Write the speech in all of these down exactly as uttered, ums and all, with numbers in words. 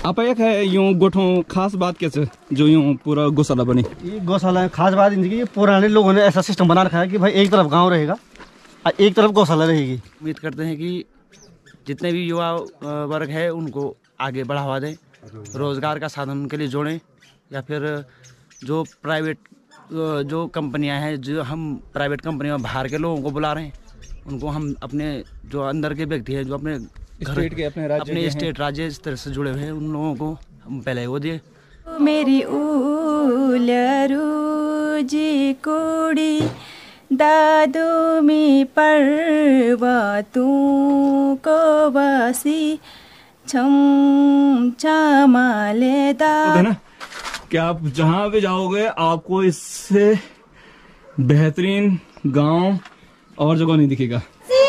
आप एक है यूँ गोठों खास बात कैसे जो यूँ पूरा गौशाला बनी? ये गौशाला खास बात इनकी, पुराने लोगों ने ऐसा सिस्टम बना रखा है कि भाई एक तरफ गांव रहेगा और एक तरफ गौशाला रहेगी। उम्मीद करते हैं कि जितने भी युवा वर्ग है उनको आगे बढ़ावा दें, रोजगार का साधन उनके लिए जोड़ें, या फिर जो प्राइवेट जो कंपनियां हैं, जो हम प्राइवेट कंपनियों में बाहर के लोगों को बुला रहे हैं, उनको हम अपने जो अंदर के व्यक्ति हैं जो अपने स्टेट के अपने राज्य अपने स्टेट राज्य इस तरह से जुड़े हुए हैं, उन लोगों को हम पहले वो दिए। मेरी उलरू जी कोड़ी दादू मी पर्वतों को बसी छम छमाले दा। कि आप जहाँ भी जाओगे आपको इससे बेहतरीन गांव और जगह नहीं दिखेगा।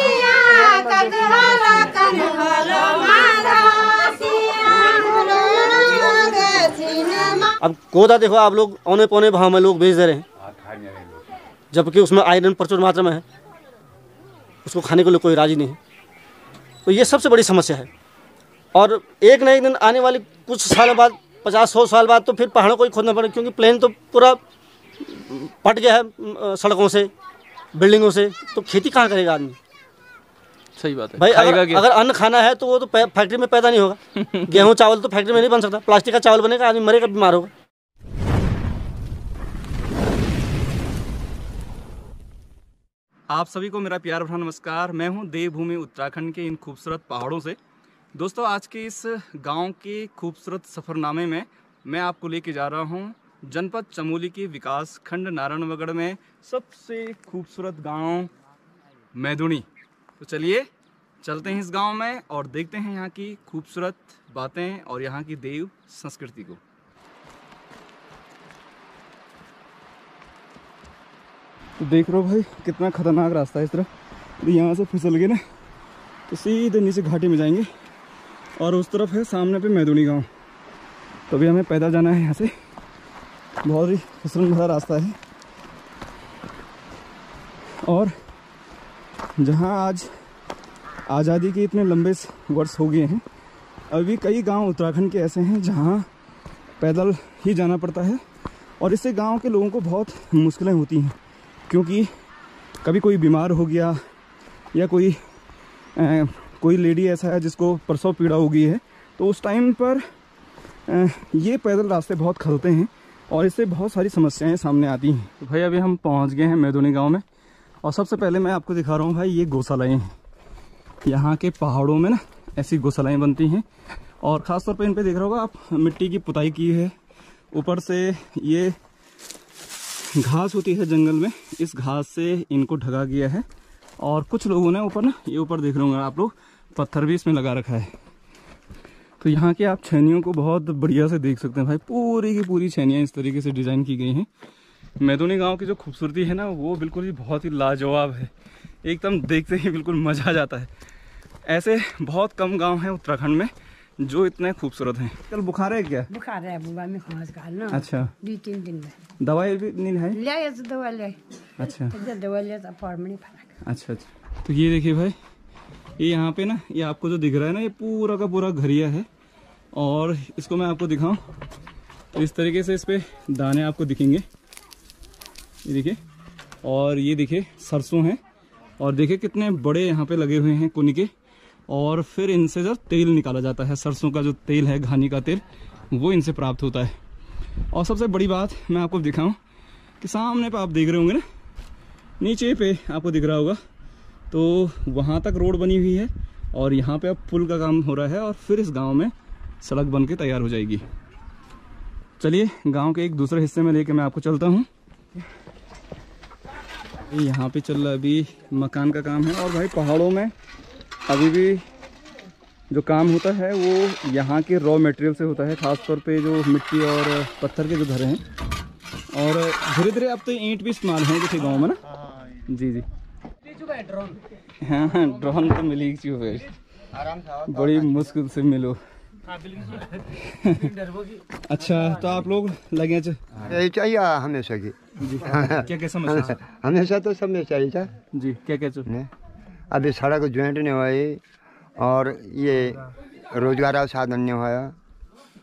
अब गोदा देखो आप लोग औने पौने भाव में लोग बेच दे रहे हैं, जबकि उसमें आयरन प्रचुर मात्रा में है, उसको खाने के लिए कोई राजी नहीं है। तो ये सबसे बड़ी समस्या है। और एक न एक दिन आने वाली कुछ सालों बाद, पचास सौ साल बाद, तो फिर पहाड़ों को ही खोदना पड़ेगा, क्योंकि प्लेन तो पूरा पट गया है सड़कों से, बिल्डिंगों से। तो खेती कहाँ करेगा आदमी? सही बात है भाई। अगर, अगर अन्न खाना है तो वो तो फैक्ट्री में पैदा नहीं होगा। गेहूं चावल तो फैक्ट्री में नहीं बन सकता, प्लास्टिक का चावल बनेगा, आदमी मरेगा, बीमार होगा। आप सभी को मेरा प्यार भरा नमस्कार। मैं हूं देवभूमि उत्तराखंड के इन खूबसूरत पहाड़ों से। दोस्तों, आज के इस गांव के खूबसूरत सफ़रनामे में मैं आपको लेके जा रहा हूं जनपद चमोली के विकास खंड नारायणगढ़ में सबसे खूबसूरत गांव मैदुनी। तो चलिए चलते हैं इस गांव में और देखते हैं यहाँ की खूबसूरत बातें और यहाँ की देव संस्कृति को। तो देख रहे हो भाई कितना खतरनाक रास्ता है इस तरफ। यहाँ से फिसल गए ना तो सीधे नीचे घाटी में जाएंगे और उस तरफ है सामने पे मैदुनी गांव। तो अभी हमें पैदल जाना है यहाँ से, बहुत ही फिसलन भरा रास्ता है। और जहाँ आज आज़ादी के इतने लंबे वर्ष हो गए हैं, अभी कई गांव उत्तराखंड के ऐसे हैं जहाँ पैदल ही जाना पड़ता है। और इससे गांव के लोगों को बहुत मुश्किलें होती हैं, क्योंकि कभी कोई बीमार हो गया या कोई आ, कोई लेडी ऐसा है जिसको प्रसव पीड़ा हो गई है, तो उस टाइम पर आ, ये पैदल रास्ते बहुत खलते हैं और इससे बहुत सारी समस्याएं सामने आती हैं। तो भाई अभी हम पहुंच गए हैं मैदुनी गांव में और सबसे पहले मैं आपको दिखा रहा हूँ भाई ये गौशालाएँ हैं। यहाँ के पहाड़ों में ना ऐसी गौशालाएँ बनती हैं और ख़ास तौर पे इन पे देख रहे होगा आप, मिट्टी की पुताई की है। ऊपर से ये घास होती है जंगल में, इस घास से इनको ढका गया है। और कुछ लोगों ने ऊपर ना, ये ऊपर देख रहे होंगे आप लोग, पत्थर भी इसमें लगा रखा है। तो यहाँ के आप छैनियों को बहुत बढ़िया से देख सकते हैं भाई, पूरी की पूरी छैनियाँ इस तरीके से डिज़ाइन की गई हैं। मैदुनी गांव की जो खूबसूरती है ना, वो बिल्कुल ही बहुत ही लाजवाब है, एकदम देखते ही बिल्कुल मज़ा आ जाता है। ऐसे बहुत कम गांव हैं उत्तराखंड में जो इतने खूबसूरत हैं। कल बुखार है क्या? बुखार है बुआ में खांस का ना। अच्छा, दो तीन दिन में दवाई भी नहीं है? ले तो दवा ले। अच्छा, तो दवा ले तो फॉर्म नहीं फर्क। अच्छा अच्छा। तो ये देखिए भाई, ये यहाँ पे ना, ये आपको जो दिख रहा है ना, ये पूरा का पूरा घरिया है। और इसको मैं आपको दिखाऊं तो इस तरीके से इस पे दाने आपको दिखेंगे, ये देखिए। और ये देखिए सरसों हैं और देखिए कितने बड़े यहाँ पे लगे हुए हैं कुनिके। और फिर इनसे जब तेल निकाला जाता है, सरसों का जो तेल है, घानी का तेल, वो इनसे प्राप्त होता है। और सबसे बड़ी बात मैं आपको दिखाऊं कि सामने पे आप देख रहे होंगे ना, नीचे पे आपको दिख रहा होगा, तो वहाँ तक रोड बनी हुई है और यहाँ पे अब पुल का काम हो रहा है और फिर इस गांव में सड़क बन के तैयार हो जाएगी। चलिए गांव के एक दूसरे हिस्से में लेके मैं आपको चलता हूँ। यहाँ पे चल रहा अभी मकान का काम है और भाई पहाड़ों में अभी भी जो काम होता है वो यहाँ के रॉ मटेरियल से होता है, ख़ास तौर पे जो मिट्टी और पत्थर के जो घरे हैं। और धीरे धीरे अब तो ईंट भी इस्तेमाल हैं जैसे गांव में ना। जी जी हाँ हाँ, ड्रोन तो मिली क्यों है, बड़ी मुश्किल से मिलो। अच्छा, तो आप लोग लगे यही चाहिए हमेशा की जी। क्या क्या समस्या? हमेशा तो सब में चाहिए था जी। क्या क्या चाहिए? अभी सड़क ज्वाइंट नहीं हुई और ये रोजगार का साधन नहीं हुआ।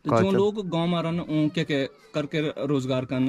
तो जो लोग गांव में रहन उनके के करके रोजगार करन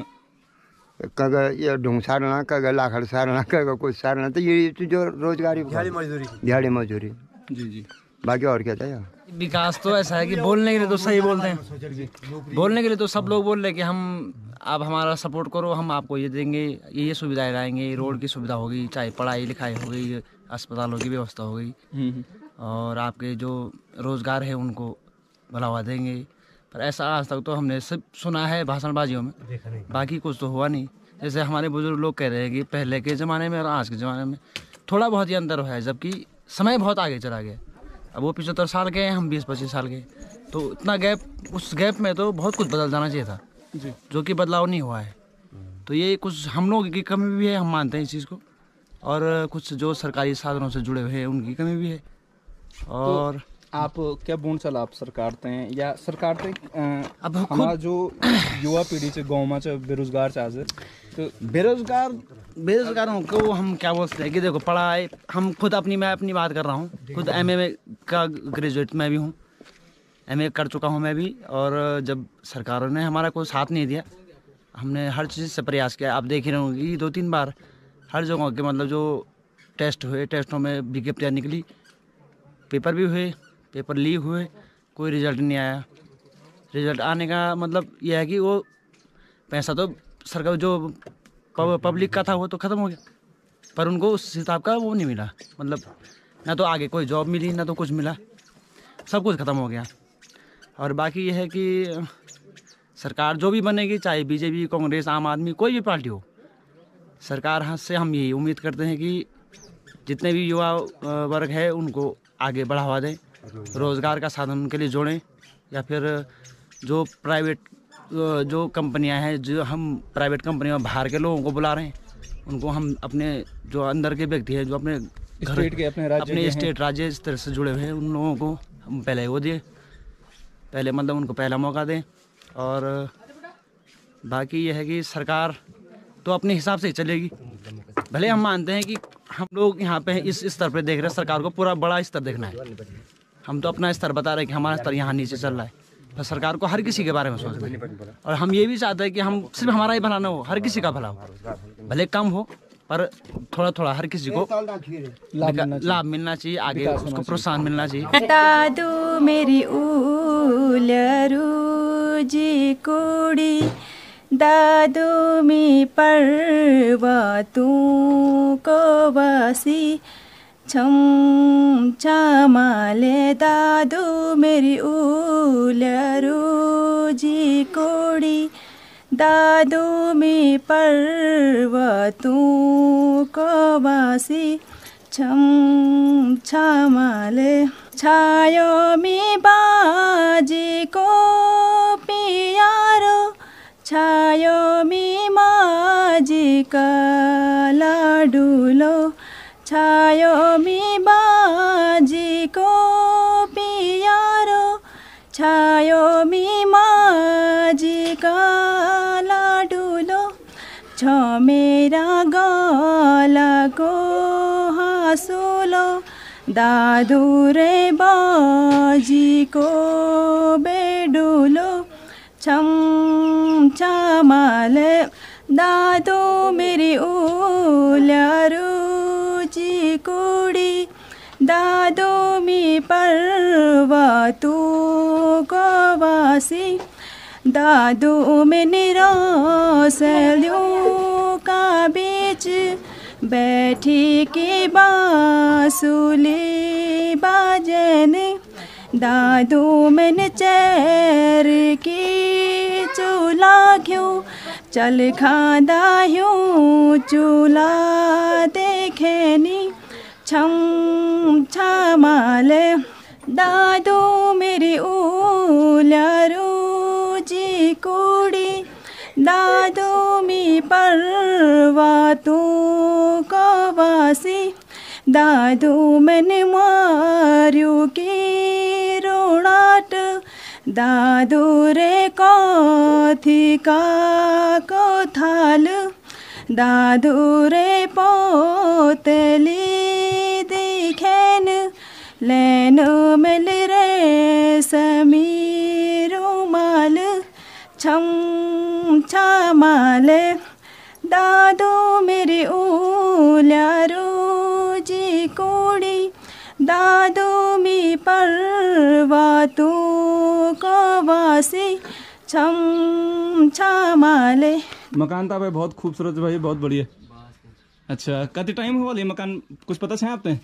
कग ये ढूंढ सारना कग लाखड़ सारना कग कुछ सारना, तो ये तो जो रोजगारी दिहाड़ी मजदूरी दिहाड़ी मजदूरी जी जी। बाकी और क्या चाहिए। विकास तो ऐसा है कि बोलने के लिए तो सही बोलते हैं, बोलने के लिए तो सब लोग बोल रहे हैं कि हम आप हमारा सपोर्ट करो, हम आपको ये देंगे, ये ये सुविधाएं लाएंगे, रोड की सुविधा होगी, चाहे पढ़ाई लिखाई हो गई, अस्पतालों की व्यवस्था हो गई, और आपके जो रोज़गार है उनको बढ़ावा देंगे। पर ऐसा आज तक तो हमने सब सुना है भाषणबाजियों में, बाकी कुछ तो हुआ नहीं। जैसे हमारे बुजुर्ग लोग कह रहे हैं कि पहले के ज़माने में और आज के ज़माने में थोड़ा बहुत ही अंतर है, जबकि समय बहुत आगे चला गया। अब वो पचहत्तर साल के हैं, हम बीस पच्चीस साल के, तो इतना गैप, उस गैप में तो बहुत कुछ बदल जाना चाहिए था जी, जो कि बदलाव नहीं हुआ है। तो ये कुछ हम लोगों की कमी भी है, हम मानते हैं इस चीज़ को, और कुछ जो सरकारी साधनों से जुड़े हुए हैं उनकी कमी भी है। और तो आप क्या बोल चला आप सरकार ते या सरकार ते अब हमारा जो युवा पीढ़ी से गाँव में बेरोजगार चाहे तो बेरोजगार बेरोजगारों को हम क्या बोलते हैं कि देखो पढ़ाई, हम खुद अपनी मैं अपनी बात कर रहा हूँ, खुद एमए का ग्रेजुएट मैं भी हूँ, एमए कर चुका हूँ मैं भी। और जब सरकारों ने हमारा कोई साथ नहीं दिया, हमने हर चीज़ से प्रयास किया। आप देख ही रहे होंगे कि दो तीन बार हर जगह के मतलब जो टेस्ट हुए, टेस्टों में विज्ञप्तियाँ निकली, पेपर भी हुए, पेपर लीक हुए, कोई रिजल्ट नहीं आया। रिजल्ट आने का मतलब यह है कि वो पैसा तो सरकार जो पब्लिक का था वो तो ख़त्म हो गया, पर उनको उस हिसाब का वो नहीं मिला, मतलब ना तो आगे कोई जॉब मिली ना तो कुछ मिला, सब कुछ ख़त्म हो गया। और बाकी यह है कि सरकार जो भी बनेगी, चाहे बीजेपी, कांग्रेस, आम आदमी, कोई भी पार्टी हो, सरकार हाथ से हम यही उम्मीद करते हैं कि जितने भी युवा वर्ग है उनको आगे बढ़ावा दें, रोज़गार का साधन उनके लिए जोड़ें, या फिर जो प्राइवेट जो कंपनियां हैं, जो हम प्राइवेट कंपनियों में बाहर के लोगों को बुला रहे हैं, उनको हम अपने जो अंदर के व्यक्ति हैं जो अपने घर के अपने राज्य अपने स्टेट राज्य इस तरह से जुड़े हुए हैं, उन लोगों को हम पहले वो दिए, पहले मतलब उनको पहला मौका दें। और बाकी यह है कि सरकार तो अपने हिसाब से ही चलेगी। भले हम मानते हैं कि हम लोग यहाँ पे इस स्तर पे देख रहे हैं, सरकार को पूरा बड़ा स्तर देखना है, हम तो अपना स्तर बता रहे हैं कि हमारा स्तर यहाँ नीचे चल रहा है, पर सरकार को हर किसी के बारे में सोचना है। और हम ये भी चाहते हैं कि हम सिर्फ हमारा ही भला ना हो, हर किसी का भला हो, भले कम हो पर थोड़ा थोड़ा हर किसी को लाभ मिलना चाहिए, आगे उसको प्रोत्साहन मिलना चाहिए। दादू मेरी उलरू जी कुड़ी, दादू मी पर्वतू को बसी, छम छमाले दादू मेरी उलरू जी कुड़ी, दादू मी पर्वतू को बसी, छम छमाले छायो मी बाजी को पियारो, छायो मी माजी का लाडूलो, छायो मी बाजी को पियारो, छायो मी माजी का लाडूलो, छ मेरा गाला को हासुलो, दादू रे बाजी को बेडूलो, छम छमाले दादू मेरी उलरू जी कुड़ी, दादू मी पर्वतू को वासी, दादू में निरासलियों का बीच बैठी की बांसुली बाजने, दादू मैंने चैर की चूल्हा क्यों चल खादा यूं चूल्हा देखेनी, छम छमाले दादू मेरी उलरू जी कुड़ी, दादू मी पर्वतू को वासी, दादू मैंने मारू की रोणाट, दादू रे कथी का को थाल, दादू रे पोतली दिखेन, लेन मिल रे समीरू मा छामाले दादो मेरे ओल्यारो जी कोड़ी दादो मी पर्वतो कवासी छम छामाले। मकान था भाई बहुत खूबसूरत भाई, बहुत बढ़िया। अच्छा कति टाइम हुआ ये मकान कुछ पता है आपने?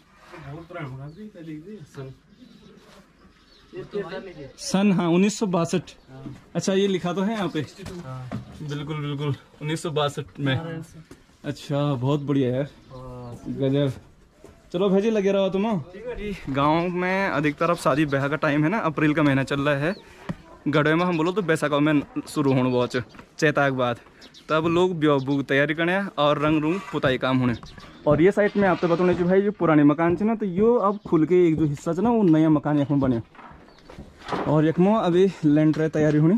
सन हाँ उन्नीस सौ बासठ। अच्छा ये लिखा तो है यहाँ पे। बिल्कुल बिल्कुल उन्नीस सौ बासठ में। अच्छा बहुत बढ़िया यार, गजब। चलो भाई जी लगे रहो तुम। गांव में अधिकतर अब शादी ब्याह का टाइम है ना, अप्रैल का महीना चल रहा है। गढ़वे में हम बोलो तो बैसाख में शुरू होने बहुत चैता के बाद, तब लोग ब्याह की तैयारी करने और रंग रूंग पुताई काम होने। और ये साइड में आपको बताने कि भाई जो पुराने मकान थे ना, तो यो अब खुल के एक जो हिस्सा है ना वो नया मकान यख में बने। और यख में अभी लेंटर तैयारी होनी।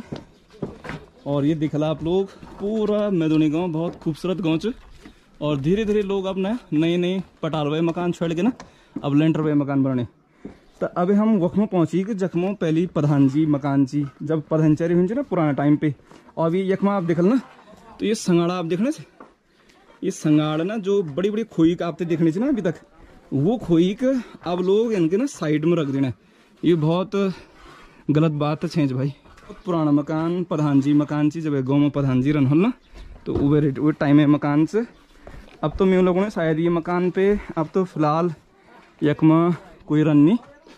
और ये दिखला आप लोग पूरा मैदोनी गांव, बहुत खूबसूरत गांव च। और धीरे धीरे लोग अब ना नए नए पटाल हुए मकान छोड़ के ना अब लेंटर हुए मकान बने। तो अभी हम वखमो पहुंची कि जखमो पहली प्रधान जी मकान जी जब प्रधानचारी हुई ना पुराना टाइम पे। और अभी यखमा आप देखल ना तो ये संगाड़ा आप देखने से, ये संगाड़ ना जो बड़ी बड़ी खोई का आपने देखने से ना अभी तक, वो खोई का अब लोग इनके ना साइड में रख देना। ये बहुत गलत बात है छेंज भाई। पुराना मकान प्रधान जी मकान ची जब गाँव में प्रधान जी रन हो ना तो वो वो टाइम है मकान से। अब तो मैं लोगों ने शायद ये मकान पे अब तो फिलहाल यकमा कोई रन नहीं।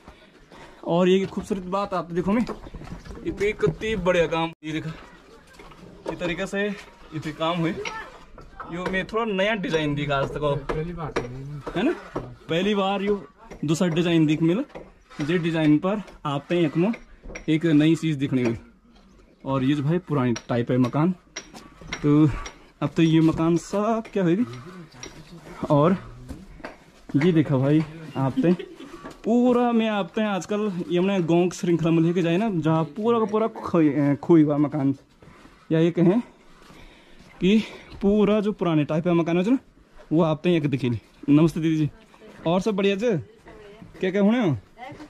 और ये खूबसूरत बात आप देखो मैं इतनी कितनी बढ़िया काम ये देखा इस तरीके से इतने काम हुए। यो मैं थोड़ा नया डिजाइन दिखा आज तक पहली बार है ना, पहली बार यो दूसरा डिजाइन दिख मिला जे डिजाइन पर आपते यकमा एक नई चीज़ दिखने हुई। और ये जो भाई पुरानी टाइप है मकान, तो अब तो ये मकान सब क्या हुई। और ये देखा भाई आपते पूरा मैं आपते हैं आजकल ये हमने गाँव की श्रृंखला में लेके जाए ना, जहाँ पूरा का पूरा खोई खोई हुआ मकान, या ये कहें कि पूरा जो पुराने टाइप का मकान है ना वो आपते हैं एक दिखी। नमस्ते दीदी जी, और सब बढ़िया जी, क्या क्या होने हो?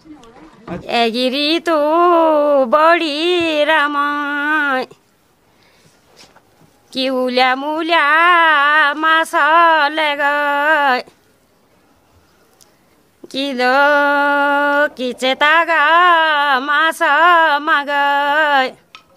एगिरी तो बड़ी रामाय कि उल्या मुल्या मासा लगा कि दो कि चेतागा मासा मगाय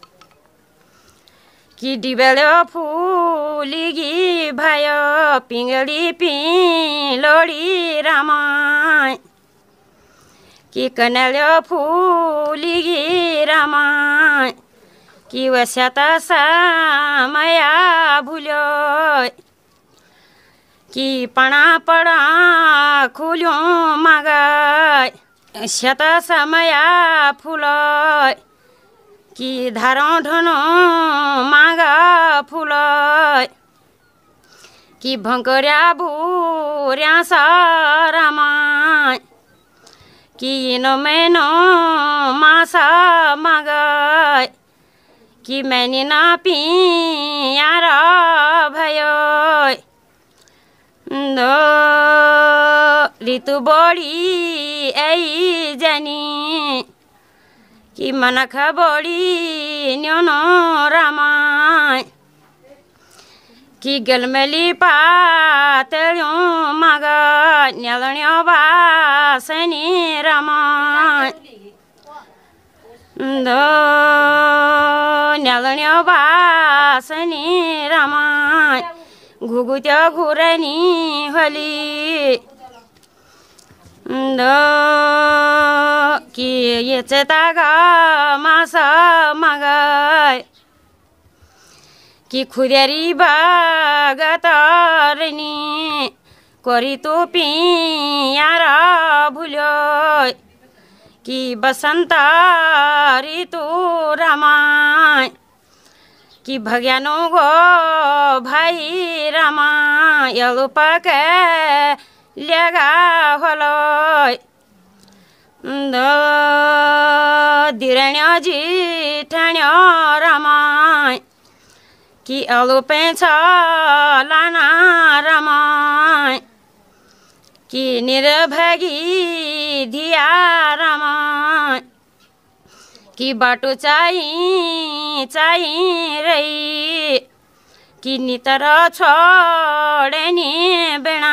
कि डिबेलो फूलिगी भयो पिंगली पिंलोड़ी रामाय कि कनलो फूलिगी रामाय कि वस्याता सामया भूलो कि पणा पड़ा खुल्यो मगाय शत समया फूलो कि धारो ढनो मागा फूलो कि भंकरिया भूरिया सारामाय कि नो मैनो मासा मगाय कि मैंने ना पियारा भयो दो ऋतु बड़ी ऐ जानी कि मनख बड़ी न्योनो रामाय कि गलमली पातल्यो मगा न्यालण्यो बासनी रामाय दो न्यालण्यो बासनी रामाय घुगुत्यो घुरनी होली दो कि ये चेतागा मासा मगाय कि खुदेरी बागतरनी करी तो पियारा भूलो कि बसंत ऋतु रामाय कि भग्यानो गो भाई रामाय यलुपक लेगा होलो दो दिरण्यो जिठण्यो रामाय कि अलुपे लाना रामाय कि निर्भगी धिया रामाय कि बाटो चाहिए चाहिए रही कि नितर छोड़े नि बेणा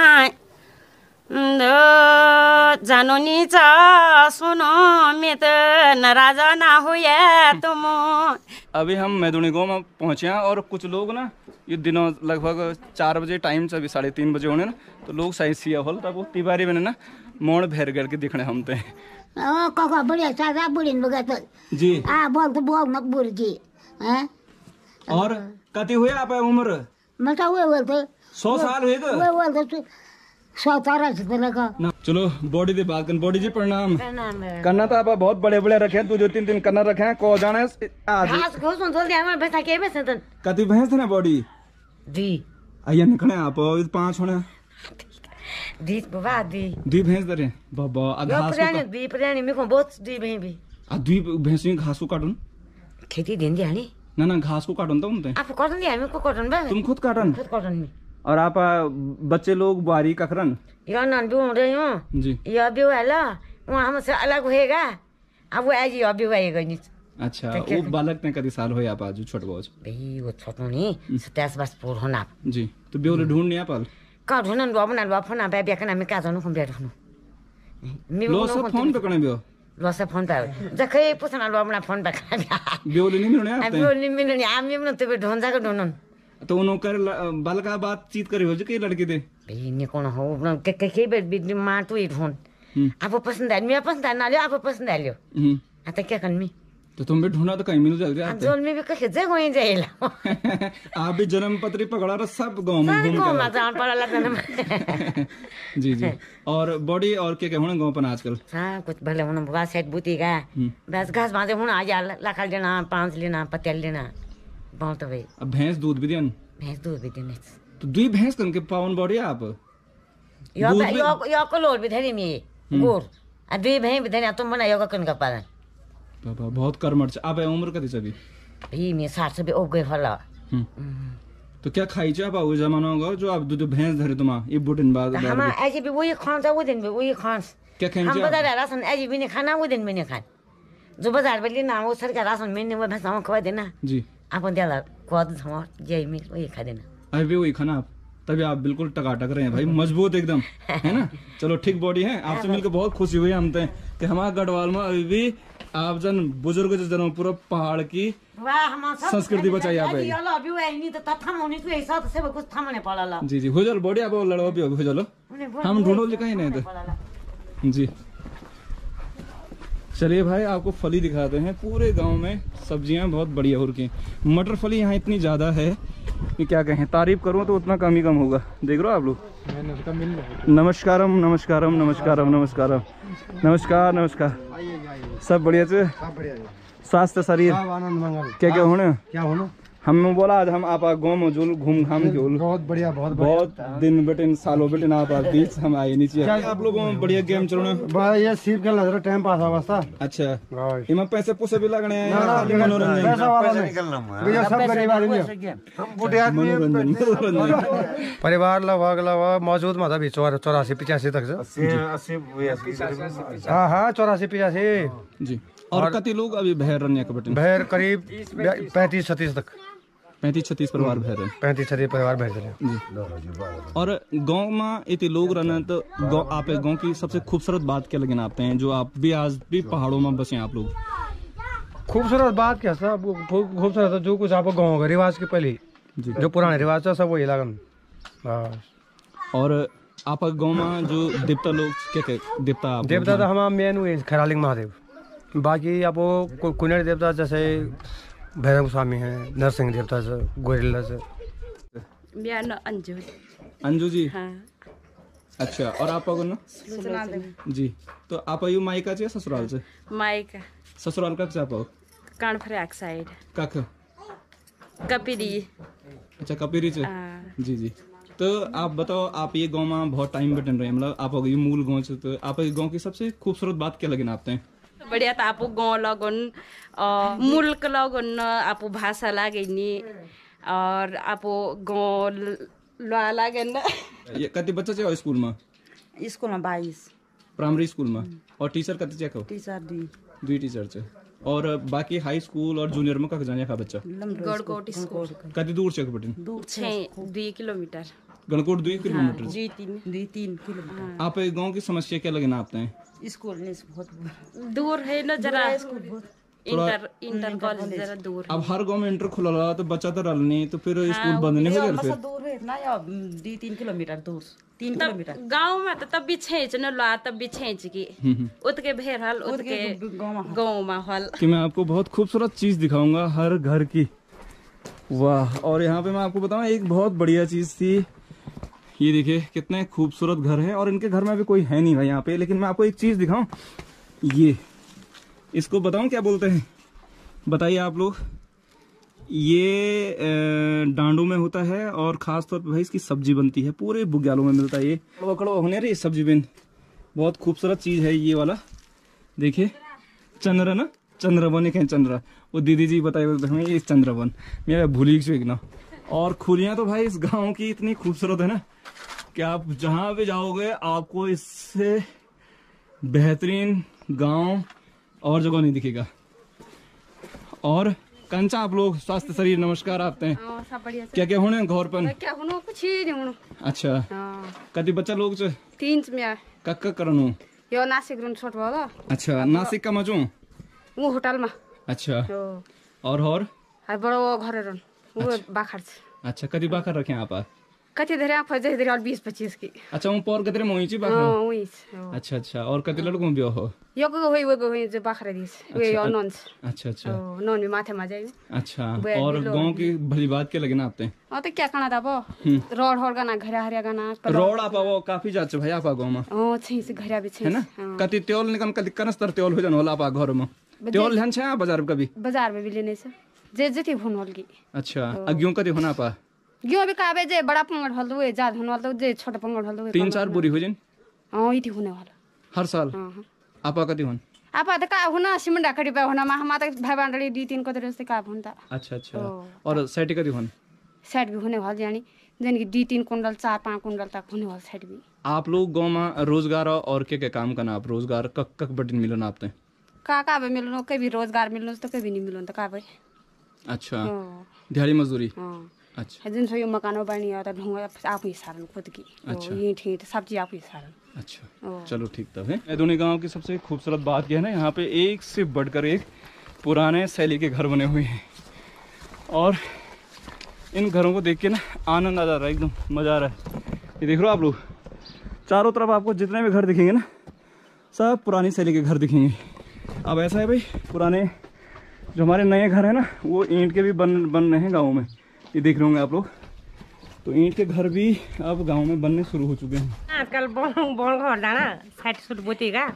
जानो नीचा सुनो मित नाराज ना हुए तुम। अभी हम मैदुनी गाँव में पहुँचे हैं और कुछ लोग ना ये दिनों लगभग चार बजे टाइम से अभी साढ़े तीन बजे होने ना तो लोग शायद सिया होल तब वो तिवारी में ना मोड़ भैर करके दिखने हम ते कका बढ़िया सारा बुढ़िन बगत जी आ बोल तो बोल मत बुढ़ जी हैं। और कति हुए आप उम्र मता हुए बोलते सौ साल हुए तो हुए बोलते सौ तारा से लगा ना। चलो बॉडी दे बात कर। बॉडी जी प्रणाम। प्रणाम करना तो आप बहुत बड़े बड़े रखे हैं दो दो तीन तीन करना रखे हैं को जाने आज घास घोस न जल्दी हमारे भैंसा के बेसन तन कति भैंस थे ना बॉडी दी आइए निकले आप पांच होने दी बाबा दी दी भैंस दरे बाबा यो पुरानी दी पुरानी मेरे को बहुत दी भैंस भी आ दुई भैंस घास को काटून खेती दिन दी हानी ना ना घास को काटून तो उनते आप कॉटन दिया मेरे को कॉटन बे तुम खुद काटन खुद कॉटन में और आप बच्चे लोग बुआरी कखरन यो नन भी हो रही हूं जी यो भी वाला वहां हमसे अलग होएगा अब वो आज यो भी होएगा नहीं। अच्छा वो बालक ने कति साल हो आप आज छोट बहुत भाई वो छोटो नहीं सत्ताईस वर्ष पूर्ण होना जी तो बेउले ढूंढ नहीं आप का ढूंढन लो बना लो फोन पे बेकना में का जानो फोन पे ढूंढो लो सब फोन पे कने बियो लो सब फोन पे जखे पूछना लो अपना फोन पे का बेउले नहीं मिलने अब आते वो नहीं मिलने आम भी तो ढूंढ जा के ढूंढन तो उन्हों कर बाल का बातचीत करे हो जो कई लड़के थे भाई ने कौन हो के के के बेट मार तू ही ढूंढ आप पसंद है मैं पसंद है ना लियो आप पसंद है लियो आ तो क्या करनी तो तुम भी ढूंढा तो कहीं मिल जाते आप जोल में भी कहे जे गोई जाइला आप भी जन्म पत्री पकड़ा रहा सब गांव में घूम गांव में के जान पड़ा लगन जी जी और बॉडी और क्या क्या होना गांव पर आजकल हां कुछ भले होना बुआ सेट बूती का बस घास बांधे होना आ जा लाखल देना पांच लेना पतेल लेना बहुत भाई अब भैंस दूध भी देन भैंस दूध भी देने तो दुई भैंस कन के पावन बॉडी आप यो यो यो को लोड भी धरी में गोर आ दुई भैंस भी धरी तुम बना यो कन का पालन बाबा बहुत कर्मठ आप उम्र कति छबी भी मैं साठ से भी ओ गए फला तो क्या खाई छ आप वो जमाना होगा जो आप दूध भैंस धरे तुम ये बुटिन बाद हम ऐसे भी वही खान था वो दिन भी वही खान क्या खाई हम बाजार राशन ऐसे भी नहीं खाना वो दिन में नहीं खान जो बाजार में लेना वो सरकार राशन में नहीं वो भैंस हम खवा देना जी अपन दिला क्वाद हम जय में वही खा देना अभी वही खाना आप तभी आप बिल्कुल टकाटक रहे हैं भाई मजबूत एकदम है ना। चलो ठीक बॉडी है आपसे मिलकर बहुत खुशी हुई हम कि हमारा गढ़वाल में अभी भी आप जन बुजुर्ग जो जन पूरा पहाड़ की संस्कृति बचाई आप जी जी हो जाओ बॉडी आप लड़वा भी हो जाओ हम ढूंढो जी कहीं नहीं थे जी। चलिए भाई आपको फली दिखाते हैं पूरे गांव में सब्जियां बहुत बढ़िया हो रही हैं। मटर फली यहाँ इतनी ज़्यादा है कि क्या कहें तारीफ करूँ तो उतना कम ही कम होगा। देख रहे हो आप लोग। नमस्कारम नमस्कारम नमस्कारम नमस्कारम नमस्कार नमस्कार सब बढ़िया से स्वास्थ्य शरीर क्या क्या होने क्या होना हम बोला आज हम आप गाँव में जो घूम घाम के बहुत बढ़िया बहुत बहुत दिन बेटे सालों बेटे आप बीच हम आए नीचे आप लोगों में बढ़िया गेम चलना ये सीप के लग रहा टाइम पास अवस्था। अच्छा इमा पैसे पुसे भी लगने परिवार लगभग लगभग मौजूद में था भी चौरासी पिचासी तक हाँ हाँ चौरासी पिचासी जी। और कति लोग अभी भैर रन भैर करीब पैंतीस छत्तीस तक पैंतीस छत्तीस परिवार भैर पैंतीस छत्तीस परिवार भैर जी। और गांव में इतने लोग रहना तो आप गांव की सबसे खूबसूरत बात क्या लगे आपते हैं जो आप भी आज भी पहाड़ों में बसे आप लोग। खूबसूरत बात क्या सब खूबसूरत जो कुछ आप गाँव का रिवाज के पहले जो पुराने रिवाज था सब वही लगन। और आप गाँव में जो देवता लोग क्या क्या देवता देवता तो हमारा मेन हुए खैरालिंग महादेव बाकी आप वो कुनेर देवता जैसे भैरव स्वामी है नरसिंह देवता से गोरिल्ला से। मेरा नाम अंजू अंजू जी हाँ। अच्छा और आप कौन जी तो आप यू मायका से ससुराल से मायका ससुराल का से आप कानफरैक साइड कख कपिरी अच्छा कपिरी से जी जी। तो आप बताओ आप ये गांव में बहुत टाइम बैठन रहे मतलब आप ये मूल गांव से तो आप गांव की सबसे खूबसूरत बात क्या लगे आपते हैं। बढ़िया तो आप गाँव लगन मुल्क लगन आप भाषा लागे और आप गाँव लागे ये कति बच्चा चाहिए स्कूल में स्कूल में बाईस प्राइमरी स्कूल में और टीचर कति चाहिए टीचर दी दुई टीचर से और बाकी हाई स्कूल और जूनियर में कहाँ जाने का बच्चा गणकोट स्कूल कति दूर से बटिन छः दुई किलोमीटर गणकोट दुई किलोमीटर दुई तीन दुई तीन किलोमीटर। आप गांव की समस्या क्या लगे ना आपते हैं स्कूल नहीं बहुत दूर है ना जरा थोड़ा इंटर इंटर कॉलेज जरा दूर अब हर गांव में इंटर खुला रहा तो बच्चा तो रल नहीं तो फिर स्कूल बंद नहीं हो गया फिर दूर है इतना या दो तीन किलोमीटर दूर तीन तब किलोमीटर गांव में तो तब भी छेंच न ला तब भी छेंच की उत के भेर हल उत के गांव में हल कि मैं आपको बहुत खूबसूरत चीज दिखाऊंगा हर घर की। वाह। और यहाँ पे मैं आपको बताऊं एक बहुत बढ़िया चीज थी, ये देखिए कितने खूबसूरत घर हैं और इनके घर में भी कोई है नहीं भाई यहाँ पे। लेकिन मैं आपको एक चीज दिखाऊं, ये इसको बताऊं क्या बोलते हैं बताइए आप लोग। ये डांडू में होता है और खास तौर पे भाई इसकी सब्जी बनती है, पूरे बुग्यालों में मिलता है ये। कड़वा कड़वा होने रही सब्जी बिन बहुत खूबसूरत चीज है ये वाला। देखिए चंद्र ना चंद्रवन कहें चंद्र, वो दीदी जी बताए हमें ये चंद्रवन मेरा भूली ना। और खुलियां तो भाई इस गांव की इतनी खूबसूरत है ना कि आप जहां भी जाओगे आपको इससे बेहतरीन गांव और जगह नहीं दिखेगा। और कंचा आप लोग स्वास्थ्य शरीर नमस्कार आपते हैं सब बढ़िया क्या क्या होने घर पर क्या होनो कुछ ही नहीं होनो। अच्छा कति बच्चा लोग छ तीन में कक्क करनु यो नासिक रुन छोट वाला। अच्छा नासिक का मजू वो होटल में। अच्छा और और हाय बड़ो घर रुन वो बाखर। अच्छा कति बाखर रखे आप कति धरे आप फजे धरे और बीस पच्चीस की। अच्छा वो पर कतरे मोई ची बाखर हां वही। अच्छा अच्छा और कति लड़कों बियो हो यो को होई वो को होई जो बाखर दिस वे यो नॉन। अच्छा अच्छा नॉन में माथे में जाए। अच्छा और गांव की भली बात क्या लगे ना आपते हां तो क्या खाना था वो रोड होड़ गाना घरा हरिया गाना रोड आप वो काफी जाच भाई आप गांव में ओ छी से घरा भी छी है ना कति तेल निकम कति कनस्तर तेल हो जन होला आप घर में तेल ध्यान छे बाजार में कभी बाजार में भी लेने से जे जेती फोन होल की। अच्छा अग्यों कति होना पा यो भी काबे जे बड़ा पंगड़ हल दो जा होन वाला जे छोटा पंगड़ हल दो तीन चार बोरी हो जन हां इति होने वाला हर साल। हां आपा कति होन आपा त का होना सिमंडा खड़ी पे होना मा त भाई बांडली दी तीन को तरह से का होनता। अच्छा अच्छा और साइड कति होन साइड भी होने वाला यानी जन की दी तीन कुंडल चार पांच कुंडल तक होने वाला साइड भी। आप लोग गांव में रोजगार और क्या क्या काम करना आप रोजगार कक कक बटन मिलन आपते का का बे मिलनो कभी रोजगार मिलनो तो कभी नहीं मिलन त का बे। अच्छा दिहाड़ी मजदूरी। हां अच्छा जिन सो यो मकानो बनी और ढंग आप ही सारन खुद की। अच्छा ये ठीक सब चीज आप ही सारन। अच्छा चलो ठीक तब है। दोनों गांव की सबसे खूबसूरत बात यह है ना यहाँ पे एक से बढ़कर एक पुराने शैली के घर बने हुए हैं और इन घरों को देख के ना आनंद आ जा रहा है, एकदम मजा आ रहा है। ये देख रहे हो आप लोग चारों तरफ आपको जितने भी घर दिखेंगे ना सब पुरानी शैली के घर दिखेंगे। अब ऐसा है भाई पुराने जो हमारे नए घर है ना वो ईंट के भी बन बन रहे हैं गाँव में, ये देख रहे होंगे आप लोग। तो ईंट के घर भी अब गांव में बनने शुरू हो चुके हैं आजकल बोन बोन घर डाना साइड सूट बोती का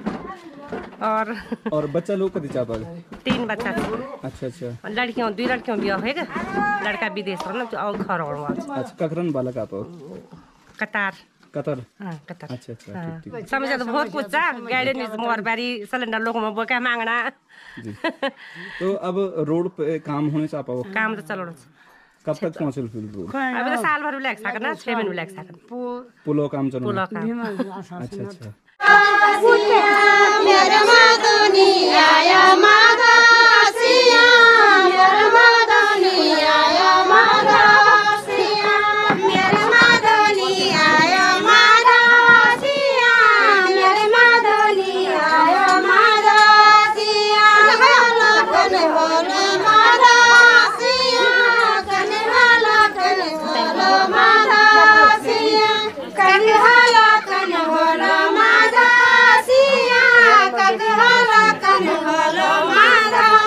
और और बच्चा लोग कति चापा तीन बच्चा। अच्छा अच्छा लड़कियों दुई लड़कियों बिया होएगा लड़का विदेश में और घर और अच्छा ककरन बालक आप कतार कतर हां कतार। अच्छा अच्छा ठीक ठीक समझ तो बहुत कुछ है गाड़ी में मोर बारी सिलेंडर लोग में बोका मांगना जी। तो अब रोड पे काम होने से आप काम तो चलो कब तक पहुंचल फिर रोड अब तो साल भर लग सकना छह महीने लग सकना पुलो काम चलो पुलो काम। अच्छा अच्छा मेरे माधुनी आया मागा सिया मेरे माधुनी आया मागा सिया मेरे माधुनी आया मागा सिया मेरे माधुनी आया मागा सिया कन बोले मागा सिया कन हाला कन बोलो मागा सिया कन हाला कन बोलो मागा कन हाला कन बोलो मागा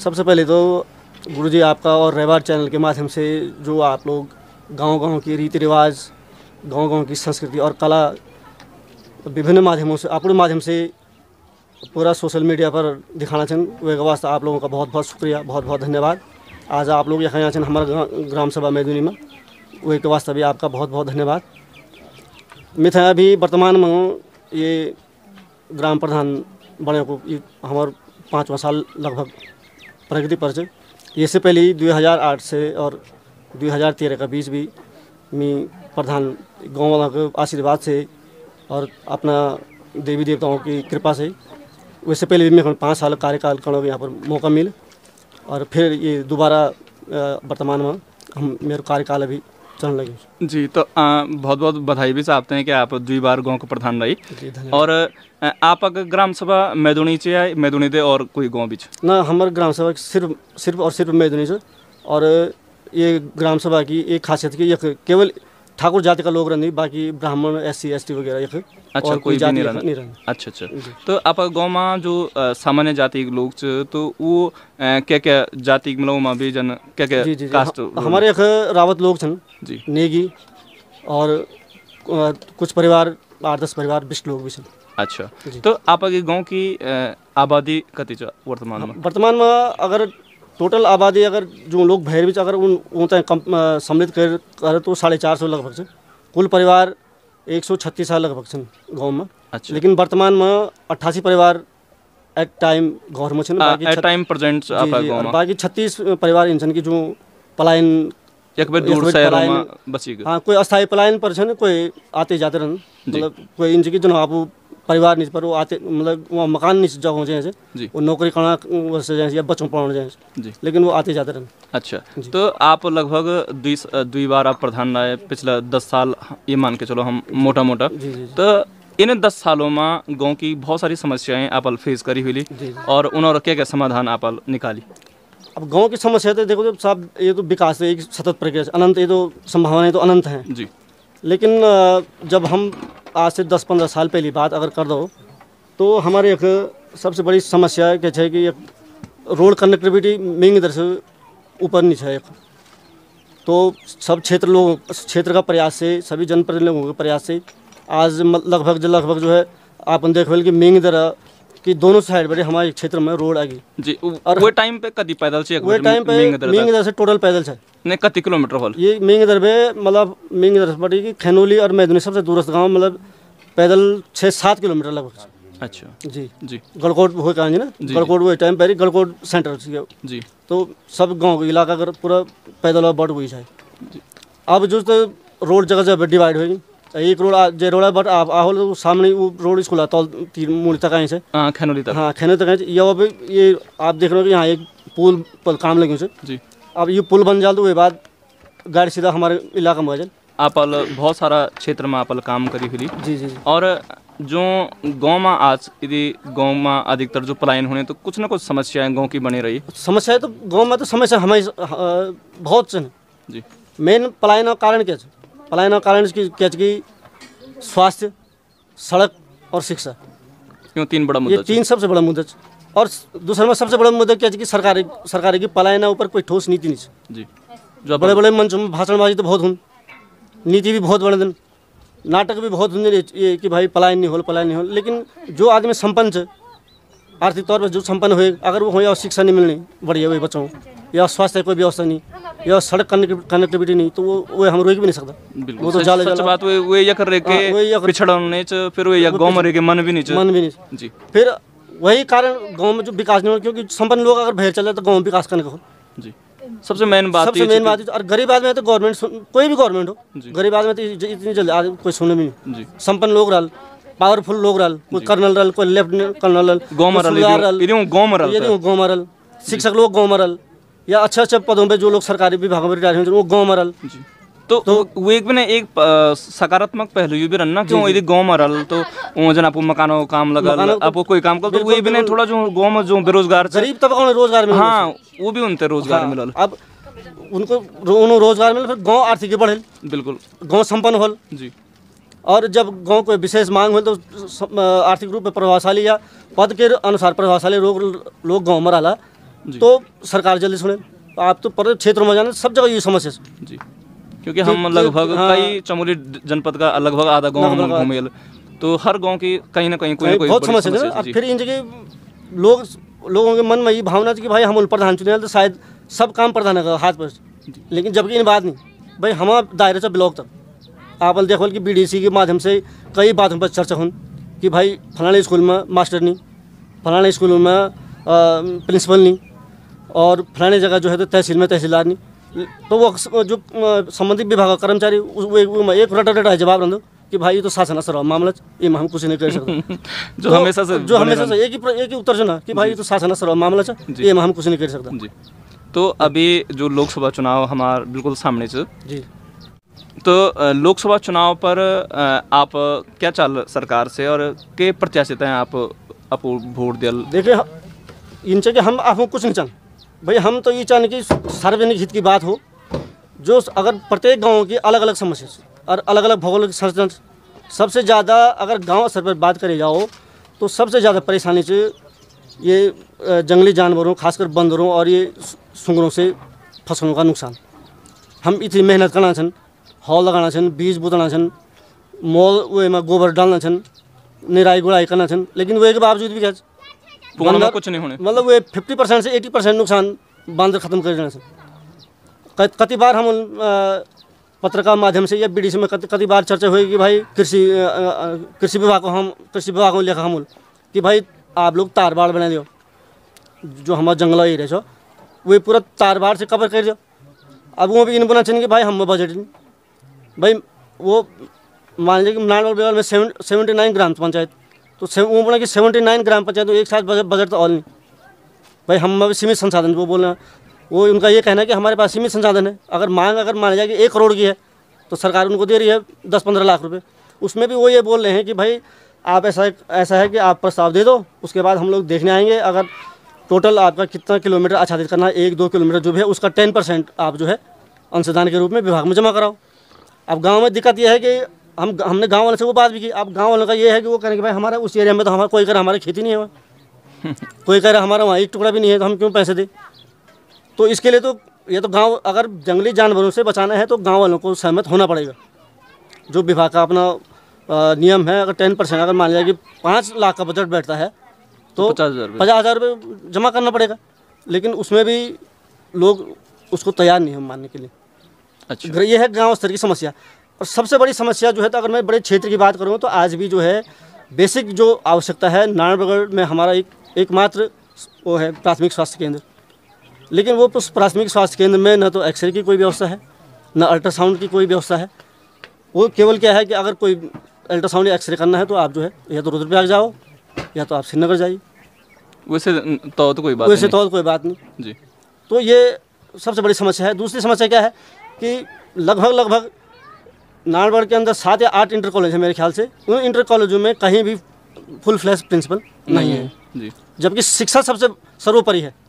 सबसे पहले तो गुरुजी आपका और रेवार चैनल के माध्यम से जो आप लोग गांव-गांव की रीति रिवाज, गांव-गांव की संस्कृति और कला विभिन्न माध्यमों से अपने माध्यम से पूरा सोशल मीडिया पर दिखाना चाहिए, वे वास्ते आप लोगों का बहुत बहुत शुक्रिया, बहुत बहुत धन्यवाद। आज आप लोग यहाँ आए हमारे ग्राम सभा मैदुनी में, वे के वास्ते भी आपका बहुत बहुत धन्यवाद। मिथा अभी वर्तमान में ये ग्राम प्रधान बने को हमारे पाँचवा साल लगभग प्रगति पर से। इससे पहले दो हज़ार आठ से और दो हज़ार तेरह का बीच भी मैं प्रधान गाँव वालों के आशीर्वाद से और अपना देवी देवताओं की कृपा से, वैसे पहले भी मैं पाँच साल कार्यकाल करने का यहाँ पर मौका मिले और फिर ये दोबारा वर्तमान में हम मेरे कार्यकाल अभी चलने लगे। जी, तो आ, बहुत बहुत बधाई भी चाहते हैं कि आप दुई बार गांव के प्रधान रही। और आप ग्राम सभा मैदुनी से या मैदुनी दे और कोई गांव बीच ना? हमारे ग्राम सभा सिर्फ सिर्फ और सिर्फ मैदुनी से। और ये ग्राम सभा की एक खासियत की एक केवल ठाकुर जाति का लोग रहते, बाकी ब्राह्मण, एस सी एस टी वगैरह एक अच्छा और कोई जाति नहीं नहीं रहना। रहना। अच्छा अच्छा। तो आप गाँव में जो आ, सामान्य जाति के लोग च, तो वो क्या क्या जाति मतलब में भी जन क्या क्या जी जी, जी कास्ट ह- हमारे एक रावत लोग छन जी, नेगी और आ, कुछ परिवार आठ दस परिवार बिस्ट लोग भी छन। अच्छा। तो आपके गांव की आ, आबादी कति छ वर्तमान में? वर्तमान में अगर टोटल आबादी अगर जो लोग भैर बीच अगर उन उन सम्मिलित कर करे तो साढ़े चार सौ लगभग से कुल परिवार एक सौ छत्तीस लगभग छन गाँव में। अच्छा। लेकिन वर्तमान में अट्ठासी परिवार एट टाइम घर में छन, बाकी एट छत- टाइम प्रेजेंट जी, आपका जी, गांव और में बाकी छत्तीस परिवार इंसान की जो पलायन एक बेर एक दूर बेर शहरों पलायन- में बसी गए। हाँ, कोई अस्थायी पलायन पर छन, कोई आते जाते रहन, मतलब कोई इनकी जो आप परिवार नहीं पर वो आते मतलब वहाँ मकान नहीं जगह जाए जी, वो नौकरी करना वैसे जाए या बच्चों पढ़ाने जाए जी, लेकिन वो आते जाते रहन। अच्छा। तो आप लगभग दुई दुई बार आप प्रधान रहे, पिछला दस साल ये मान के चलो हम मोटा मोटा। जी, जी, जी। तो इन दस सालों में गांव की बहुत सारी समस्याएं आप फेस करी हुई और उन्होंने क्या क्या समाधान आप निकाली? अब गांव की समस्या तो देखो जब साहब ये तो विकास है, एक सतत प्रक्रिया है, अनंत, ये तो संभावनाएं तो अनंत हैं जी। लेकिन अ, जब हम आज से दस पंद्रह साल पहली बात अगर कर दो तो हमारे एक सबसे बड़ी समस्या क्या है कि एक रोड कनेक्टिविटी मेन इधर से ऊपर नीचे है एक, तो सब क्षेत्र लोगों क्षेत्र का प्रयास से, सभी जनप्रतिनिधि लोगों के प्रयास से आज म- लगभग जो लगभग जो है आप देख कि मेन इधर कि दोनों साइड बड़े हमारे क्षेत्र में रोड आ गई जी। और वो टाइम पे कदी पैदल से वो टाइम पे मेन इधर से टोटल पैदल है ने कति किलोमीटर होल ये मेन इधर पे मतलब मेन इधर से पड़ी कि खैनोली और मैदुनी सबसे दूरस्थ गांव मतलब पैदल छः सात किलोमीटर लगभग। अच्छा जी जी। गलकोट हो कहा ना, गलकोट वो टाइम पे गलकोट सेंटर जी, तो सब गांव का इलाका अगर पूरा पैदल बढ़ हुई जाए। अब जो तो रोड जगह जगह डिवाइड होगी, एक रोड जे रोड बट आप आओ तो सामने वो रोड स्कूल आता तीन मूल तक आए से हाँ खैनोली तक हाँ खैनोली तक आए। ये अब ये आप देख रहे हो कि यहाँ एक पुल पर काम लगे से जी। अब ये पुल बन जाए तो वही बाद गाड़ी सीधा हमारे इलाका में आ जाए। आप बहुत सारा क्षेत्र में आप काम करी हुई जी जी। और जो गांव में आज यदि गांव में अधिकतर जो पलायन होने तो कुछ ना कुछ समस्याएं गांव की बनी रही। समस्या तो गांव में तो समस्या हमारी अ, बहुत है जी। मेन पलायन का कारण क्या है? पलायन का कारण इसकी क्या है कि स्वास्थ्य, सड़क और शिक्षा, क्यों तीन बड़ा मुद्दा ये तीन सबसे बड़ा मुद्दा है। और दूसरा में सबसे बड़ा मुद्दा क्या है कि सरकारी सरकारी की पलायन ऊपर कोई ठोस नीति नहीं है जी। जो बड़े बड़े मंचों में भाषणबाजी तो बहुत हुन, नीति भी बहुत बड़े दिन, नाटक भी बहुत हुन ये कि भाई पलायन नहीं हो पलायन नहीं हो, लेकिन जो आदमी संपन्न है आर्थिक तौर पर जो संपन्न हुए अगर वो हो या शिक्षा नहीं मिलनी बढ़िया वही बच्चों या स्वास्थ्य कोई व्यवस्था नहीं या सड़क कनेक्टिविटी नहीं तो वो वो हम रोक भी नहीं सकता। वो तो सच, सच बात वो वो ये कर रहे के पिछड़ने च फिर वो या गांव में रह के मन भी नहीं मन भी नहीं जी। फिर वही कारण गांव में जो विकास नहीं हो क्योंकि संपन्न लोग अगर बाहर चले तो गांव विकास करने को जी। सबसे मेन बात सबसे मेन बात और गरीब आदमी तो गवर्नमेंट कोई भी गवर्नमेंट हो गरीब आदमी तो इतनी जल्दी कोई सुने भी नहीं। संपन्न लोग रहा, पावरफुल लोग रहा, कोई कर्नल रहा, कोई लेफ्टिनेंट कर्नल रहा, गांव में रहा, यदि गांव में रहा, यदि गांव में रहा, शिक्षक लोग गांव में रहा या अच्छे अच्छे पदों पे जो लोग सरकारी विभागों में रिटायर हैं वो गांव में रहा। तो, तो वो एक भी ना एक सकारात्मक पहलू ये भी रहना क्यों यदि गांव में रहा तो वो जन आपको मकानों काम लगा आपको कोई काम कर तो वो भी नहीं थोड़ा जो गांव में जो बेरोजगार गरीब तबका में रोजगार मिला हाँ वो भी उनते रोजगार मिला। अब उनको उन्होंने रोजगार मिला फिर गांव आर्थिक बढ़े, बिल्कुल गांव संपन्न होल जी। और जब गांव को विशेष मांग हो तो आर्थिक रूप में प्रभावशाली या पद के अनुसार प्रभावशाली लोग लोग गांव में रहा तो सरकार जल्दी सुने। आप तो पर क्षेत्रों में जाना, सब जगह ये समस्या जी, क्योंकि हम लगभग कई चमोली जनपद का लगभग आधा गाँव हम घूमे, तो हर गांव की कहीं ना कहीं कोई ना कोई बहुत समस्या है। अब फिर इन जगह लोग लोगों के मन में ये भावना थी कि भाई हम प्रधान चुने तो शायद सब काम प्रधान का हाथ पर, लेकिन जबकि इन बात नहीं भाई, हमारा दायरे से ब्लॉक तक आप देखो कि बीडीसी के माध्यम से कई बातों पर चर्चा हुई कि भाई फलाने स्कूल में मास्टर नहीं, फलाने स्कूल में प्रिंसिपल नहीं, और फलाने जगह जो है तो तहसील में तहसीलदार नहीं। तो वो जो संबंधित विभाग का कर्मचारी वो एक रटा रटा जवाब रंदो कि भाई ये तो शासन असर मामला, ये हम कुछ नहीं कर सकते। जो हमेशा से जो हमेशा से एक ही एक ही उत्तर जो ना कि भाई ये तो शासन असर मामला है, ये हम कुछ नहीं कर सकते जी। तो अभी जो लोकसभा चुनाव हमारे बिल्कुल सामने से जी, तो लोकसभा चुनाव पर आप क्या चाल सरकार से और के प्रत्याशित हैं आप आपको वोट दिल? देखिए इनसे कि हम आप कुछ नहीं चाहते भाई, हम तो ये चाहते कि सार्वजनिक हित की बात हो, जो अगर प्रत्येक गाँव की अलग अलग समस्या और अलग अलग भौगोलिक संरचना, सबसे ज़्यादा अगर गांव स्तर पर बात करी जाओ तो सबसे ज़्यादा परेशानी से ये जंगली जानवरों खासकर बंदरों और ये सुंगरों से फसलों का नुकसान। हम इतनी मेहनत करना छन, हॉल लगाना छन, बीज बुतना छन, मोल वो में गोबर डालना छन, निराई गुड़ाई करना छन, लेकिन वो के बावजूद भी क्या बंदर कुछ नहीं होने, मतलब वो फिफ्टी परसेंट से एटी परसेंट नुकसान बंदर खत्म कर देना छन। कई बार हम पत्रकार माध्यम से या बीडीसी में कई बार चर्चा हुई कि भाई कृषि कृषि विभाग को हम कृषि विभाग को लेकर हम कि भाई आप लोग तार बाड़ बना दो, जो हमारा जंगल एरिया छो वो पूरा तार बाड़ से कवर कर दो। अब वो भी इन बोलना चाहिए कि भाई हम बजट नहीं भाई, वो मान लीजिए कि नानवाल बेवाल में सेवन सेवेंटी नाइन ग्राम पंचायत, तो वो बोला कि सेवेंटी नाइन ग्राम पंचायत एक साथ बजट तो ऑल नहीं भाई, हम सीमित संसाधन वो बोलना, वो उनका ये कहना है कि हमारे पास सीमित संसाधन है। अगर मांग अगर माना जाए कि एक करोड़ की है तो सरकार उनको दे रही है दस पंद्रह लाख रुपए, उसमें भी वो ये बोल रहे हैं कि भाई आप ऐसा ऐसा है कि आप प्रस्ताव दे दो, उसके बाद हम लोग देखने आएंगे, अगर टोटल आपका कितना किलोमीटर आच्छादित करना है, एक दो किलोमीटर जो भी है उसका टेन परसेंट आप जो है अंशदान के रूप में विभाग में जमा कराओ। अब गाँव में दिक्कत यह है कि हम हमने गाँव वाले से वो बात भी की, अब गाँव वालों का ये है कि वो कहें कि भाई हमारा उस एरिया में तो हमारा कोई कह रहा हमारी खेती नहीं है वहाँ कोई कह रहा हमारा वहाँ एक टुकड़ा भी नहीं है, तो हम क्यों पैसे दें। तो इसके लिए तो ये तो गांव अगर जंगली जानवरों से बचाना है तो गांव वालों को सहमत होना पड़ेगा। जो विभाग का अपना आ, नियम है, अगर टेन परसेंट अगर मान लिया कि पाँच लाख का बजट बैठता है तो पचास हज़ार पचास हज़ार रुपये जमा करना पड़ेगा, लेकिन उसमें भी लोग उसको तैयार नहीं है मानने के लिए। अच्छा, ये है गाँव स्तर की समस्या। और सबसे बड़ी समस्या जो है, तो अगर मैं बड़े क्षेत्र की बात करूँ तो आज भी जो है बेसिक जो आवश्यकता है, नारायणगढ़ में हमारा एक एकमात्र वो है प्राथमिक स्वास्थ्य केंद्र, लेकिन वो उस प्राथमिक स्वास्थ्य केंद्र में न तो एक्सरे की कोई व्यवस्था है, न अल्ट्रासाउंड की कोई व्यवस्था है। वो केवल क्या है कि अगर कोई अल्ट्रासाउंड या एक्सरे करना है तो आप जो है या तो रुद्रप्रयाग जाओ या तो आप श्रीनगर जाइए, वैसे तो, तो कोई बात वैसे तो कोई बात नहीं जी। तो ये सबसे बड़ी समस्या है। दूसरी समस्या क्या है कि लगभग लगभग नारायणगढ़ के अंदर सात या आठ इंटर कॉलेज है मेरे ख्याल से, उन इंटर कॉलेजों में कहीं भी फुल फ्लैश प्रिंसिपल नहीं है जी, जबकि शिक्षा सबसे सर्वोपरि है।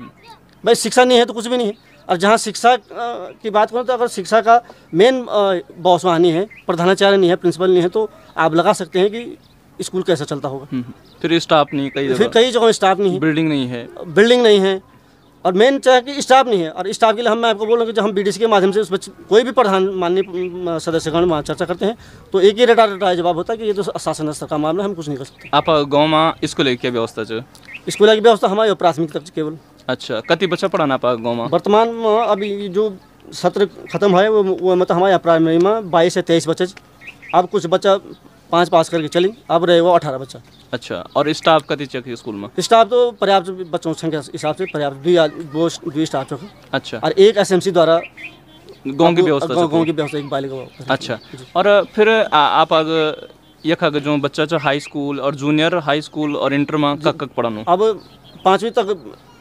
भाई शिक्षा नहीं है तो कुछ भी नहीं है। और जहाँ शिक्षा की बात करूँ तो अगर शिक्षा का मेन बॉस वहाँ नहीं है, प्रधानाचार्य नहीं है, प्रिंसिपल नहीं है, तो आप लगा सकते हैं कि स्कूल कैसा चलता होगा। फिर स्टाफ नहीं, कई फिर कई जगह स्टाफ नहीं है, बिल्डिंग नहीं है बिल्डिंग नहीं है और मेन चाहे कि स्टाफ नहीं है। और स्टाफ के लिए हम मैं आपको बोल रहा हूँ कि जब हम बीडीसी के माध्यम से उस पर कोई भी प्रधान माननीय सदस्यगण वहाँ चर्चा करते हैं तो एक ही रटा रटा जवाब होता है कि ये तो शासन स्तर का मामला, हम कुछ नहीं कर सकते। आप गाँव में स्कूल की व्यवस्था जो स्कूल की व्यवस्था हमारी प्राथमिक तक केवल। अच्छा, कति बच्चा पढ़ाना पा गाँव में वर्तमान में? अभी जो सत्र खत्म है वो वो मतलब हमारे प्राइमरी में बाईस से तेईस बच्चे, अब कुछ बच्चा पाँच पास करके चली, अब रहे वो अठारह बच्चा। अच्छा, और स्टाफ कति चाहिए स्कूल में? स्टाफ तो पर्याप्त बच्चों की संख्या हिसाब से पर्याप्त दो दो स्टाफ चौक। अच्छा, और एक एसएमसी द्वारा गाँव की व्यवस्था गाँव की व्यवस्था एक बालिका। अच्छा, और फिर आप अगर यख जो बच्चा जो हाई स्कूल और जूनियर हाई स्कूल और इंटर में कक कक पढ़ानो? अब पाँचवीं तक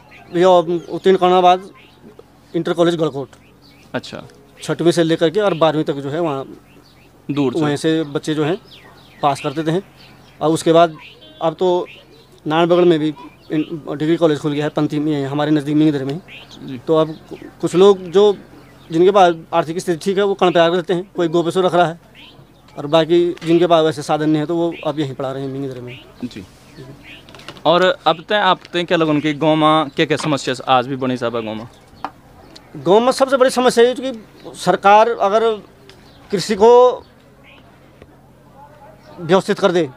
उत्तीर्ण करने बाद इंटर कॉलेज गढ़कोट। अच्छा, छठवीं से लेकर के और बारहवीं तक जो है वहाँ दूर वहीं से बच्चे जो हैं पास करते थे। और उसके बाद अब तो नारायणगढ़ में भी डिग्री कॉलेज खुल गया है, पंथी में हमारे नज़दीक मिंगदर में ही। तो अब कुछ लोग जो जिनके पास आर्थिक स्थिति ठीक है वो कर्णप्रयाग रहते हैं, कोई गोपेश्वर रख रहा है, और बाकी जिनके पास वैसे साधन नहीं है तो वो अब यहीं पढ़ा रहे हैं मिंगदर में। जी। और अब तक आप तक क्या लगन कि गाँव में क्या क्या समस्या आज भी बनी साहब गाँव में? गाँव में सबसे बड़ी समस्या है कि सरकार अगर कृषि को व्यवस्थित कर दे,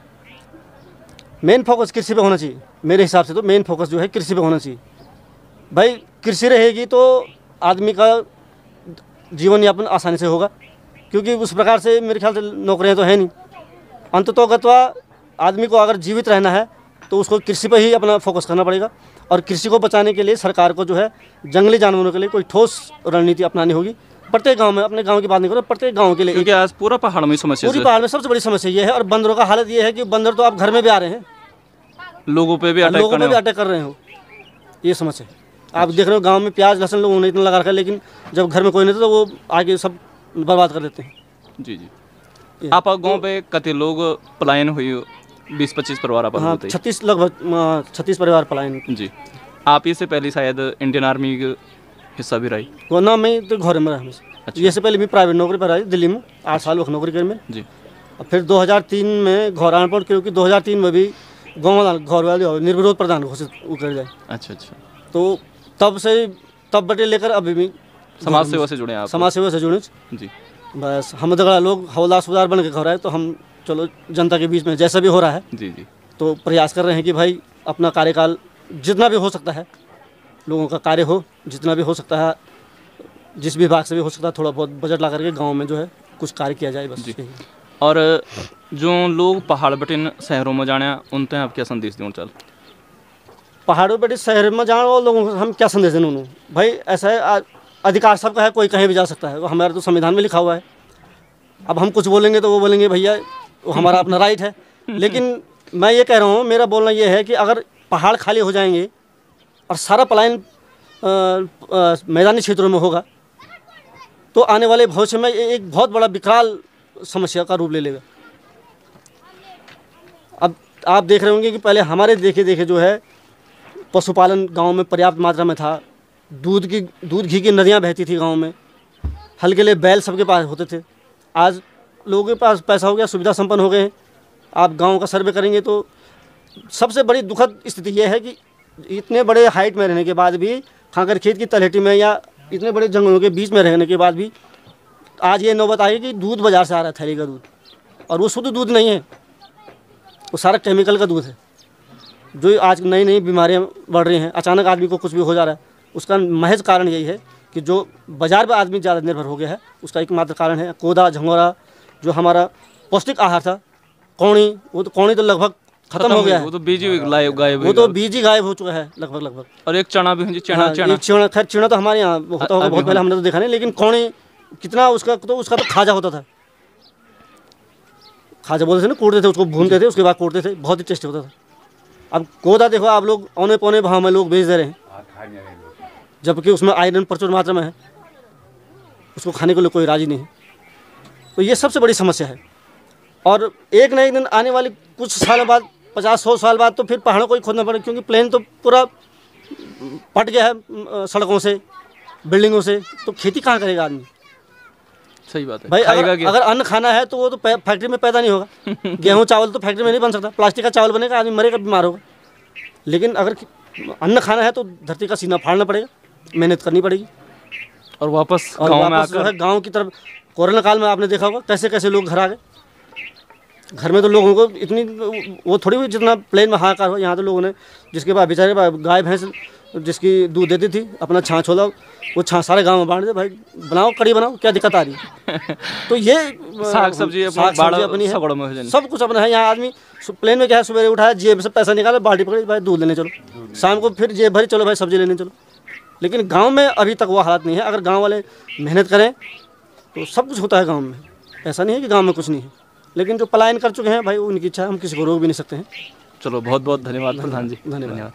मेन फोकस कृषि पे होना चाहिए। मेरे हिसाब से तो मेन फोकस जो है कृषि पे होना चाहिए। भाई कृषि रहेगी तो आदमी का जीवन यापन आसानी से होगा, क्योंकि उस प्रकार से मेरे ख्याल से नौकरियां तो है नहीं। अंततोगत्वा आदमी को अगर जीवित रहना है तो उसको कृषि पर ही अपना फोकस करना पड़ेगा, और कृषि को बचाने के लिए सरकार को जो है जंगली जानवरों के लिए कोई ठोस रणनीति अपनानी होगी। प्रत्येक गांव में, अपने गांव की बात नहीं करो, प्रत्येक गांव के लिए, क्योंकि आज पूरा पहाड़ में समस्या, पूरी पहाड़ में सबसे बड़ी समस्या ये है। और बंदरों का हालत ये है कि बंदर तो आप घर में भी आ रहे हैं, लोगों पे भी अटैक लोगों पे भी अटैक कर रहे हो, ये समस्या है। आप देख रहे हो गांव में प्याज लहसुन लोगों ने इतना लगा रखा है, लेकिन जब घर में कोई नहीं था तो वो आगे सब बर्बाद कर देते हैं। जी जी। आप गांव पे कते लोग पलायन हुई? बीस पच्चीस परिवार आप? हाँ, छत्तीस लगभग छत्तीस परिवार पलायन। जी। आप इससे पहले शायद इंडियन आर्मी का हिस्सा भी रही? वो ना, मैं तो घर में रहा हमेशा। अच्छा। ये से पहले भी प्राइवेट नौकरी पर रही दिल्ली में, आठ साल वक्त नौकरी करी मैं। जी। और फिर दो हज़ार तीन में घौरान पर, क्योंकि दो हज़ार तीन में भी गाँव घौर वाले निर्विरोध प्रधान घोषित कर जाए। अच्छा अच्छा। तो तब से तब बटे लेकर अभी भी समाज सेवा से जुड़े आप? समाज सेवा से जुड़े जी। बस हम दगड़ा लोग हवलदार सुबेदार बन के घर आए, तो हम चलो जनता के बीच में जैसा भी हो रहा है जी जी तो प्रयास कर रहे हैं कि भाई अपना कार्यकाल जितना भी हो सकता है, लोगों का कार्य हो, जितना भी हो सकता है, जिस विभाग से भी हो सकता है, थोड़ा बहुत बजट ला करके गाँव में जो है कुछ कार्य किया जाए बस। और जो लोग पहाड़ बटिन शहरों में जाने, उन तक आप क्या संदेश दें? चल पहाड़ों पर शहर में जाने वाले लोगों को हम क्या संदेश दें उन्होंने? भाई ऐसा है, अधिकार सबका है, कोई कहीं भी जा सकता है, वो हमारे तो संविधान में लिखा हुआ है। अब हम कुछ बोलेंगे तो वो बोलेंगे भैया वो हमारा अपना राइट है। लेकिन मैं ये कह रहा हूँ, मेरा बोलना ये है कि अगर पहाड़ खाली हो जाएंगे और सारा पलायन मैदानी क्षेत्रों में होगा तो आने वाले भविष्य में एक बहुत बड़ा विकराल समस्या का रूप ले लेगा। अब आप देख रहे होंगे कि पहले हमारे देखे देखे जो है पशुपालन गांव में पर्याप्त मात्रा में था, दूध की दूध घी की नदियां बहती थी गांव में, हल के लिए बैल सबके पास होते थे। आज लोगों के पास पैसा हो गया, सुविधा संपन्न हो गए हैं। आप गांव का सर्वे करेंगे तो सबसे बड़ी दुखद स्थिति यह है कि इतने बड़े हाइट में रहने के बाद भी, खाकर खेत की तलहटी में या इतने बड़े जंगलों के बीच में रहने के बाद भी आज ये नौबत आई कि दूध बाजार से आ रहा है, थैली का दूध, और वो शुद्ध दूध नहीं है, वो सारा केमिकल का दूध है। जो आज नई नई बीमारियां बढ़ रही हैं, अचानक आदमी को कुछ भी हो जा रहा है, उसका महज कारण यही है कि जो बाजार पर आदमी ज़्यादा निर्भर हो गया है। उसका एकमात्र कारण है कोदा झंगोरा, जो हमारा पौष्टिक आहार था, कौड़ी, वो तो कौड़ी तो लगभग खत्म हो गया है, वो तो बीज ही गायब वो तो बीज ही गायब हो चुका है लगभग लगभग। और एक चना भी है, चना हाँ, चना चना खैर चना तो हमारे यहाँ होता होगा, बहुत पहले हमने तो देखा नहीं, लेकिन कौड़ी कितना उसका तो उसका तो खाजा होता था, खाजा बोलते थे ना, कूटते थे उसको, भूनते थे, उसके बाद कूटते थे, बहुत ही टेस्टी होता था। अब कोदा देखो आप लोग औने पौने भाव में लोग बेच दे रहे हैं, जबकि उसमें आयरन प्रचुर मात्रा में है, उसको खाने के लिए कोई राजी नहीं है। तो ये सबसे बड़ी समस्या है। और एक न एक दिन आने वाले कुछ सालों बाद, पचास सौ साल बाद, तो फिर पहाड़ों को ही खोदना पड़ेगा, क्योंकि प्लेन तो पूरा पट गया है सड़कों से, बिल्डिंगों से, तो खेती कहाँ करेगा आदमी? सही बात है भाई। अगर, अगर अन्न खाना है तो वो तो फैक्ट्री में पैदा नहीं होगा। गेहूँ चावल तो फैक्ट्री में नहीं बन सकता, प्लास्टिक का चावल बनेगा, आदमी मरेगा, बीमार होगा। लेकिन अगर अन्न खाना है तो धरती का सीना फाड़ना पड़ेगा, मेहनत करनी पड़ेगी, और वापस और गाँव में वापस जो आकर है गाँव की तरफ। कोरोना काल में आपने देखा होगा कैसे कैसे लोग घर आ गए। घर में तो लोगों को इतनी वो थोड़ी हुई जितना प्लेन में हाहाकार हो। यहाँ तो लोगों ने, जिसके पास बेचारे गाय भैंस जिसकी दूध देती थी, अपना छाछ होला, वो छाछ सारे गांव में बांट दे, भाई बनाओ, कड़ी बनाओ, क्या दिक्कत आ रही है? तो ये साग सब्जी अपनी है, सब कुछ अपना है। यहाँ आदमी प्लेन में क्या है, सुबह उठाया, जेब से पैसा निकाला, बाल्टी पकड़ी, भाई दूध लेने चलो, शाम को फिर जेब भरी, चलो भाई सब्जी लेने चलो। लेकिन गाँव में अभी तक वो हालत नहीं है। अगर गाँव वाले मेहनत करें तो सब कुछ होता है गाँव में। ऐसा नहीं है कि गाँव में कुछ नहीं है, लेकिन जो पलायन कर चुके हैं भाई, उनकी इच्छा, हम किसी को रोक भी नहीं सकते हैं। चलो, बहुत बहुत धन्यवाद प्रधान जी, धन्यवाद।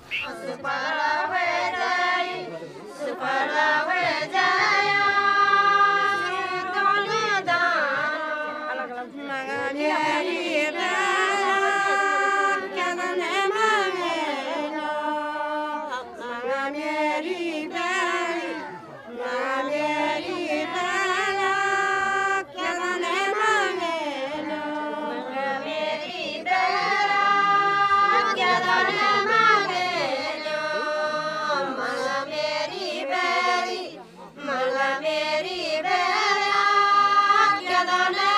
Together, मदन